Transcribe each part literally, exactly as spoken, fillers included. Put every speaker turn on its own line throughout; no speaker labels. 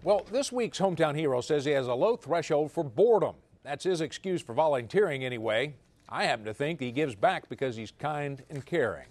Well, this week's Hometown Hero says he has a low threshold for boredom. That's his excuse for volunteering anyway. I happen to think he gives back because he's kind and caring.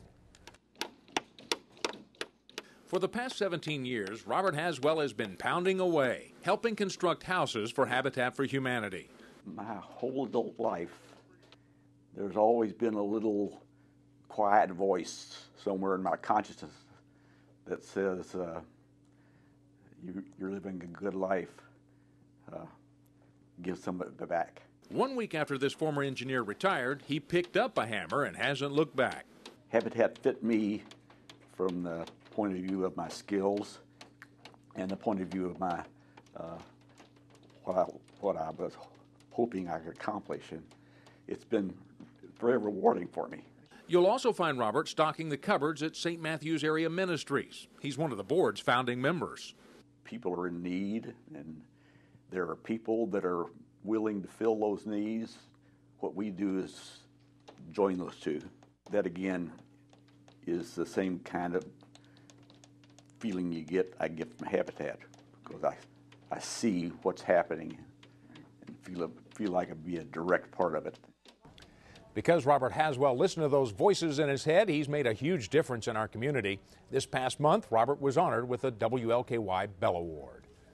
For the past seventeen years, Robert Haswell has been pounding away, helping construct houses for Habitat for Humanity.
My whole adult life, there's always been a little quiet voice somewhere in my consciousness that says, uh, you, you're living a good life. Uh, give some of it back.
One week after this former engineer retired, he picked up a hammer and hasn't looked back.
Habitat fit me from the point of view of my skills and the point of view of my uh, what, I, what I was hoping I could accomplish. And it's been very rewarding for me.
You'll also find Robert stocking the cupboards at Saint Matthew's Area Ministries. He's one of the board's founding members.
People are in need, and there are people that are willing to fill those needs. What we do is join those two. That, again, is the same kind of feeling you get, I get from Habitat, because I, I see what's happening and feel, feel like I'd be a direct part of it.
Because Robert Haswell listened to those voices in his head, he's made a huge difference in our community. This past month, Robert was honored with a W L K Y Bell Award.